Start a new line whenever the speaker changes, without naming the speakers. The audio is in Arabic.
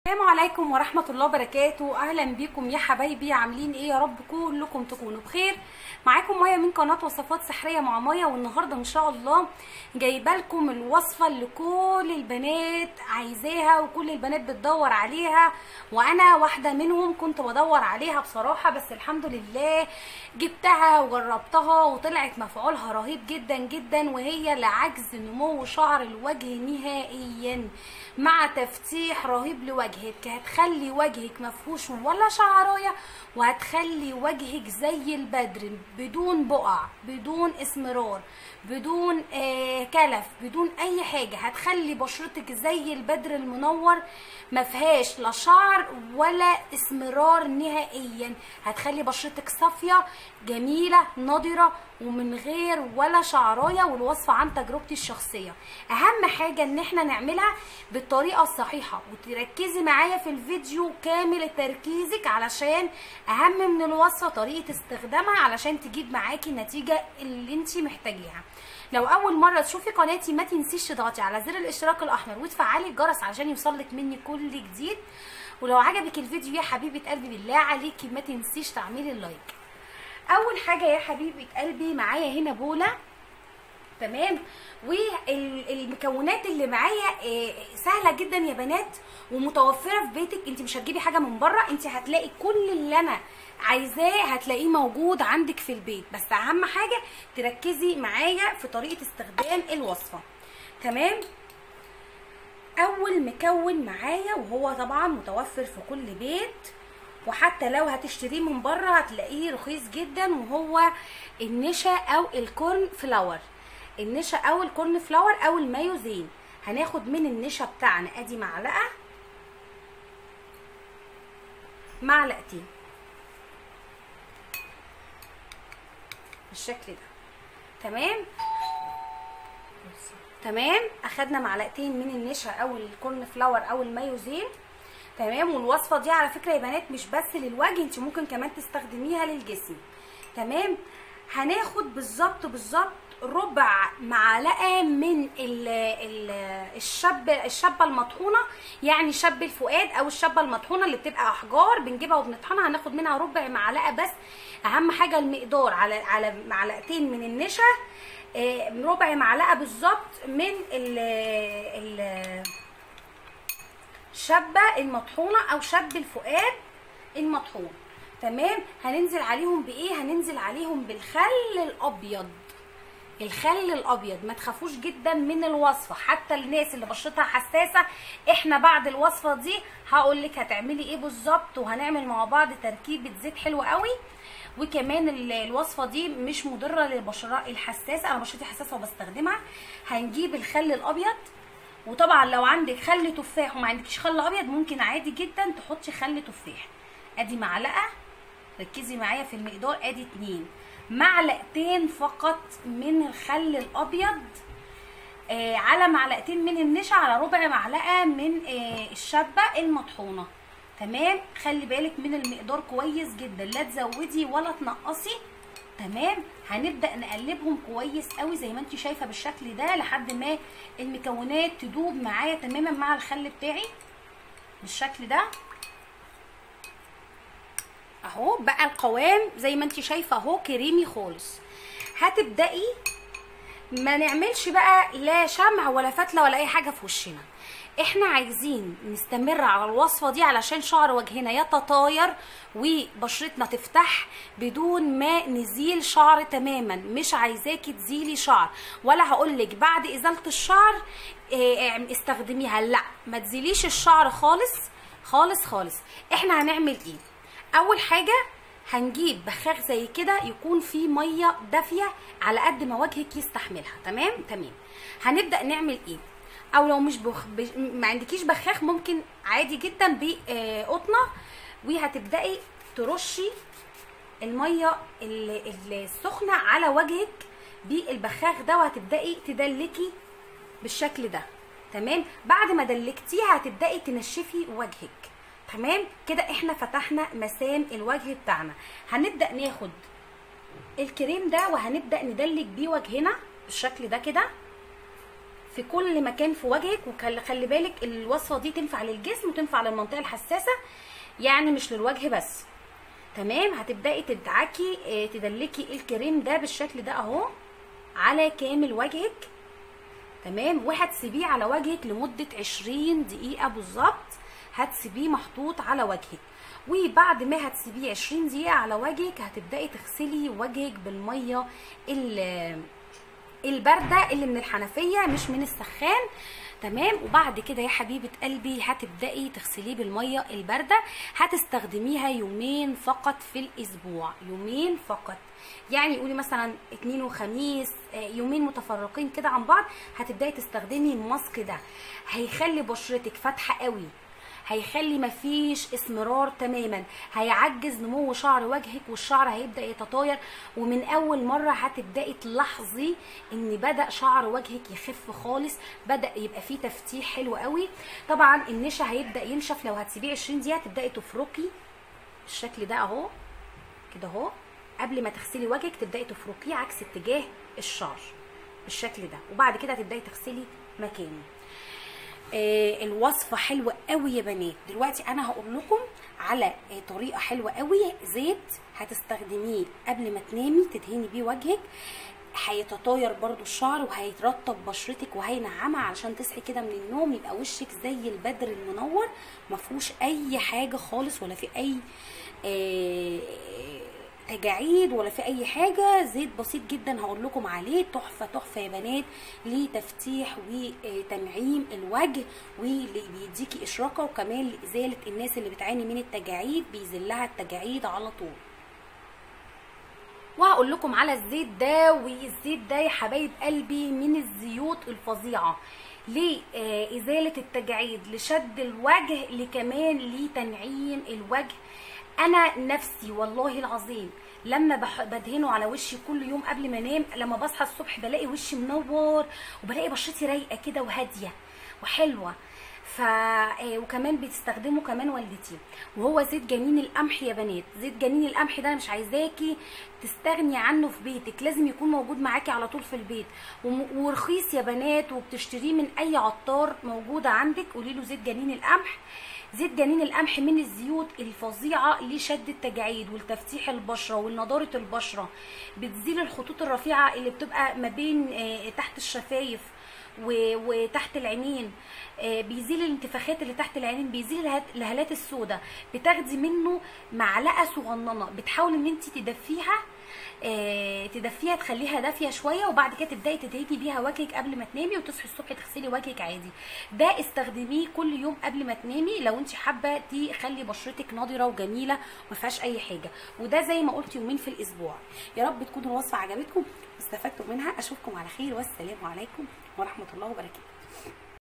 السلام عليكم ورحمة الله وبركاته. اهلا بيكم يا حبايبي، عاملين ايه؟ يا رب كلكم تكونوا بخير. معاكم مايا من قناة وصفات سحرية مع مايا، والنهاردة ان شاء الله جايبه لكم الوصفة اللي كل البنات عايزاها وكل البنات بتدور عليها، وانا واحدة منهم كنت بدور عليها بصراحة، بس الحمد لله جبتها وجربتها وطلعت مفعولها رهيب جدا جدا، وهي لعجز نمو شعر الوجه نهائيا مع تفتيح رهيب لوجهك. هتخلي وجهك مفهوش ولا شعرايه، وهتخلي وجهك زي البدر، بدون بقع، بدون اسمرار، بدون كلف، بدون اي حاجه. هتخلي بشرتك زي البدر المنور، مفيهاش لا شعر ولا اسمرار نهائيا. هتخلي بشرتك صافيه جميله نضره ومن غير ولا شعرايه، والوصفه عن تجربتي الشخصيه. اهم حاجه ان احنا نعملها بالطريقه الصحيحه، وتركزي معايا في الفيديو كامل تركيزك، علشان اهم من الوصفه طريقه استخدامها علشان تجيب معاكي النتيجه اللي انت محتاجاها. لو اول مره تشوفي قناتي ما تنسيش تضغطي على زر الاشتراك الاحمر وتفعلي الجرس علشان يوصلك مني كل جديد. ولو عجبك الفيديو يا حبيبه قلبي بالله عليكي ما تنسيش تعملي اللايك. اول حاجه يا حبيبه قلبي معايا هنا بوله، تمام؟ والمكونات اللي معايا سهله جدا يا بنات ومتوفره في بيتك. انت مش هتجيبي حاجه من بره، انت هتلاقي كل اللي انا عايزاه هتلاقيه موجود عندك في البيت، بس اهم حاجه تركزي معايا في طريقه استخدام الوصفه. تمام؟ اول مكون معايا وهو طبعا متوفر في كل بيت، وحتى لو هتشتريه من بره هتلاقيه رخيص جدا، وهو النشا او الكورن فلاور. النشا او الكورن فلاور او المايوزين. هناخد من النشا بتاعنا ادي معلقه، معلقتين بالشكل ده. تمام تمام. اخدنا معلقتين من النشا او الكورن فلاور او المايوزين. تمام. والوصفه دي على فكره يا بنات مش بس للوجه، انت ممكن كمان تستخدميها للجسم. تمام. هناخد بالظبط ربع معلقه من الشبه المطحونه، يعني شب الفؤاد او الشبه المطحونه اللي بتبقى احجار بنجيبها وبنطحنها. هناخد منها ربع معلقه بس. اهم حاجه المقدار على معلقتين من النشا، ربع معلقه بالظبط من الشبه المطحونه او شب الفؤاد المطحون. تمام. هننزل عليهم بايه؟ هننزل عليهم بالخل الابيض. الخل الابيض ما تخافوش جدا من الوصفه، حتى الناس اللي بشرتها حساسه. احنا بعد الوصفه دي هقول لك هتعملي ايه بالظبط، وهنعمل مع بعض تركيبه زيت حلوه قوي. وكمان الوصفه دي مش مضره للبشره الحساسه، انا بشرتي حساسه وبستخدمها. هنجيب الخل الابيض، وطبعا لو عندك خل تفاح وما عندكيش خل ابيض ممكن عادي جدا تحطي خل تفاح. ادي معلقه، ركزي معايا في المقدار، ادي 2 معلقتين فقط من الخل الابيض، على معلقتين من النشا، على ربع معلقه من الشبه المطحونه. تمام. خلي بالك من المقدار كويس جدا، لا تزودي ولا تنقصي. تمام. هنبدا نقلبهم كويس قوي زي ما انت شايفه بالشكل ده لحد ما المكونات تدوب معايا تماما مع الخل بتاعي بالشكل ده اهو. بقى القوام زي ما انت شايفه اهو كريمي خالص. هتبداي ما نعملش بقى لا شمع ولا فتله ولا اي حاجه في وشنا. احنا عايزين نستمر على الوصفه دي علشان شعر وجهنا يتطاير وبشرتنا تفتح بدون ما نزيل شعر تماما. مش عايزاكي تزيلي شعر، ولا هقولك بعد ازاله الشعر استخدميها، لا ما تزيليش الشعر خالص خالص خالص. احنا هنعمل ايه؟ اول حاجه هنجيب بخاخ زي كده يكون فيه ميه دافيه على قد ما وجهك يستحملها. تمام. هنبدا نعمل ايه؟ او لو مش ما عندكيش بخاخ ممكن عادي جدا بقطنه، وهتبداي ترشي الميه السخنه على وجهك بالبخاخ ده، وهتبداي تدلكي بالشكل ده. تمام. بعد ما دلكتيها هتبداي تنشفي وجهك. تمام كده. احنا فتحنا مسام الوجه بتاعنا. هنبدا ناخد الكريم ده وهنبدا ندلك بيه وجهنا بالشكل ده كده. في كل مكان في وجهك. وخلي بالك الوصفه دي تنفع للجسم وتنفع للمنطقه الحساسه، يعني مش للوجه بس. تمام. هتبداي تدعكي تدلكي الكريم ده بالشكل ده اهو على كامل وجهك. تمام. وهتسيبيه على وجهك لمده 20 دقيقه بالظبط، هتسيبيه محطوط على وجهك. وبعد ما هتسيبيه 20 دقيقه على وجهك هتبداي تغسلي وجهك بالميه البارده اللي من الحنفيه مش من السخان. تمام. وبعد كده يا حبيبه قلبي هتبداي تغسليه بالميه البارده. هتستخدميها يومين فقط في الاسبوع، يومين فقط. يعني قولي مثلا اثنين وخميس، يومين متفرقين كده عن بعض هتبداي تستخدمي الماسك ده. هيخلي بشرتك فاتحه قوي، هيخلي مفيش اسمرار تماما، هيعجز نمو شعر وجهك والشعر هيبدا يتطاير. ومن اول مره هتبداي تلاحظي ان بدا شعر وجهك يخف خالص، بدا يبقى فيه تفتيح حلو قوي. طبعا النشا هيبدا ينشف. لو هتسيبيه 20 دقيقه تبداي تفركي بالشكل ده اهو كده اهو. قبل ما تغسلي وجهك تبداي تفركيه عكس اتجاه الشعر بالشكل ده، وبعد كده هتبداي تغسلي مكانه. الوصفه حلوه قوي يا بنات. دلوقتي انا هقول لكم على طريقه حلوه قوي. زيت هتستخدميه قبل ما تنامي تدهني بيه وجهك، هيتطاير برضو الشعر وهيرطب بشرتك وهينعمها علشان تصحي كده من النوم يبقى وشك زي البدر المنور، ما فيهوش اي حاجه خالص ولا في اي تجاعيد ولا في اي حاجه. زيت بسيط جدا هقول لكم عليه، تحفه تحفه يا بنات لتفتيح وتنعيم الوجه، واللي بيديكي اشراقه، وكمان لازاله الناس اللي بتعاني من التجاعيد بيزلها التجاعيد على طول. وهقول لكم على الزيت ده. والزيت ده يا حبايب قلبي من الزيوت الفظيعه لازاله التجاعيد، لشد الوجه، لكمان لتنعيم الوجه. انا نفسي والله العظيم لما بدهنه على وشي كل يوم قبل ما انام، لما بصحى الصبح بلاقي وشي منور وبلاقي بشرتي رايقه كده وهاديه وحلوه. وكمان بتستخدمه كمان والدتي، وهو زيت جنين القمح يا بنات. زيت جنين القمح ده مش عايزاكي تستغني عنه في بيتك، لازم يكون موجود معاكي على طول في البيت، ورخيص يا بنات، وبتشتريه من اي عطار موجوده عندك. قولي له زيت جنين القمح. زيت جنين القمح من الزيوت الفظيعه لشد التجاعيد ولتفتيح البشره ولنضاره البشره، بتزيل الخطوط الرفيعه اللي بتبقى ما بين تحت الشفايف وتحت العينين، بيزيل الانتفاخات اللي تحت العينين، بيزيل الهالات السوداء. بتاخدي منه معلقه صغننه، بتحاولي ان انت تدفيها تخليها دافيه شويه، وبعد كده تبداي تدهني بيها وجهك قبل ما تنامي، وتصحي الصبح تغسلي وجهك عادي. ده استخدميه كل يوم قبل ما تنامي لو انت حابه تخلي بشرتك نضره وجميله وما فيهاش اي حاجه. وده زي ما قلت يومين في الاسبوع. يا رب تكون الوصفه عجبتكم واستفدتوا منها. اشوفكم على خير، والسلام عليكم ورحمه الله وبركاته.